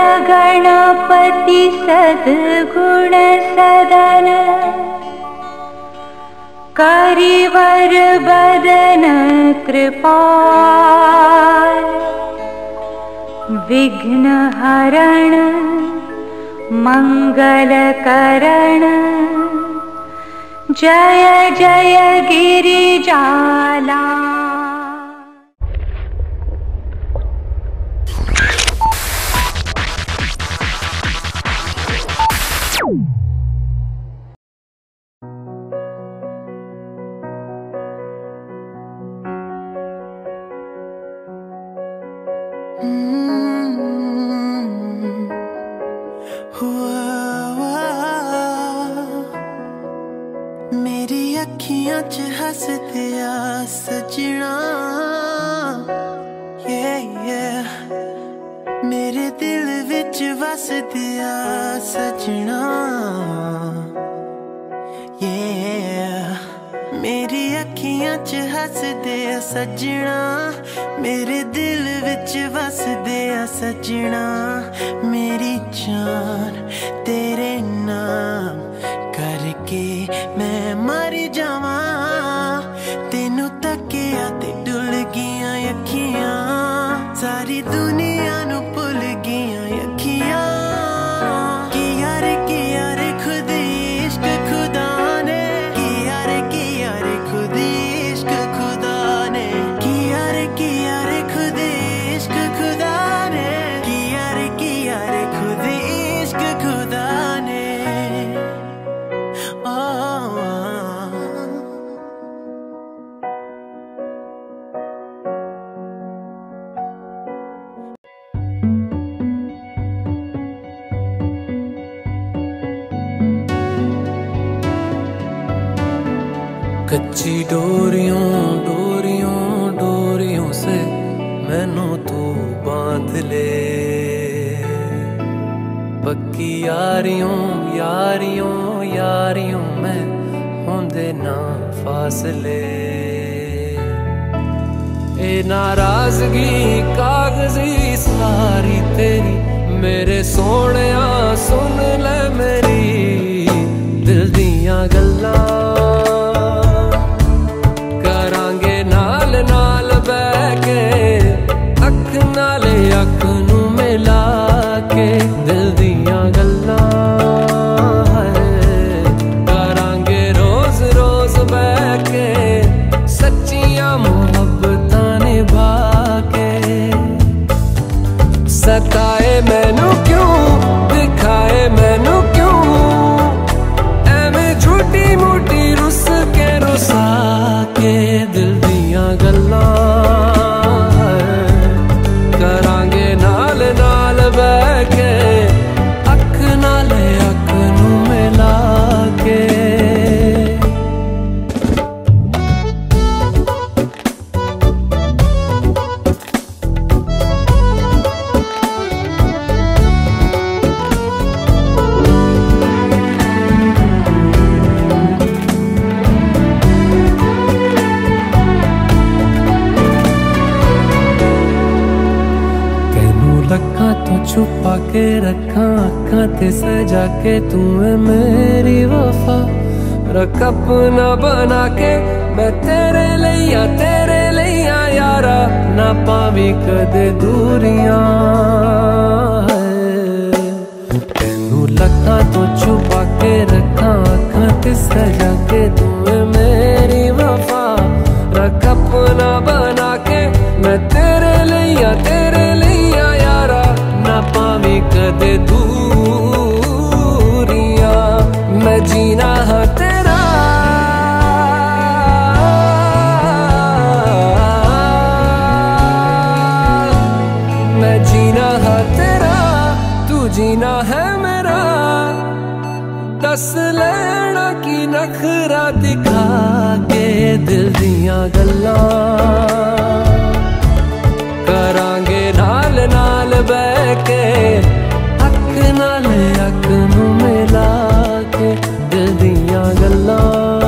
गणपति सद्गुण सदन करिवर बदन कृपाल विघ्न हरण मंगल करण जय जय गिरिजाला। मेरी अखियां च हसदे आ सजना, मेरे दिल विच वसदे आ सजना, मेरी अखियां च हसदे आ सजना, मेरे दिल विच वसदे आ सजना, मेरी जान तेरे नाम करके मैं मर जावा, तेनू तकिया ते डुल गईया अखियां, सारी दुनिया नू भुल गईया अखियां, किया रे खुद इश्क खुदा ने, किया रे खुद इश्क खुदा ने, किया रे खुद इश्क खुदा ने, किया रे खुद इश्क खुदा ने। कच्ची डोरियों डोरियों डोरियों से मैनू तू बांध ले, पक्की यारियों यारियों यारियों में होंदे ना फासले, ए नाराजगी कागजी सारी तेरी, मेरे सोहणिया सुन ले मेरी दिल दियां गल्लां, अख नू मिला के दिल दियां गल्लां करांगे रोज रोज बैठ के, सच्चियां मोहब्बतां निभा के, सताए मैनू क्यों दिखाए मैनू क्यों, एवें झूठी मूठी रुस के रुसा के दिल दियां गल्लां करांगे नाल नाल बह के, अख नाले अख नू मिला के। लखा तो छुपा के रखा अखा ते सजा के, तू है मेरी वफा रख अपना बना के, मैं तेरे लिया यारा ना पावी कदे दूरियां, तेनू लखा तो छुपा के रखा अखा ते सजा के, तू है मेरी वफा रख अपना बना के, मैं तेरे लिया यारा ना पावी कदे दूरियां, मैं जीना हाँ तेरा मैं जीना हाँ तेरा, तू जीना है मेरा, दस लेना की नखरा दिखा के दिल दियां गल्लां करांगे नाल नाल बह के, अख नाल अख नू मिला के दिल दियां गल्लां,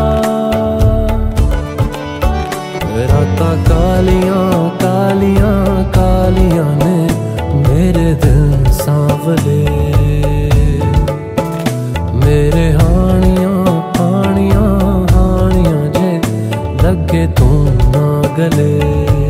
रातां कालियां कालियां कालियां ने मेरे दिल सांवरे ना गले।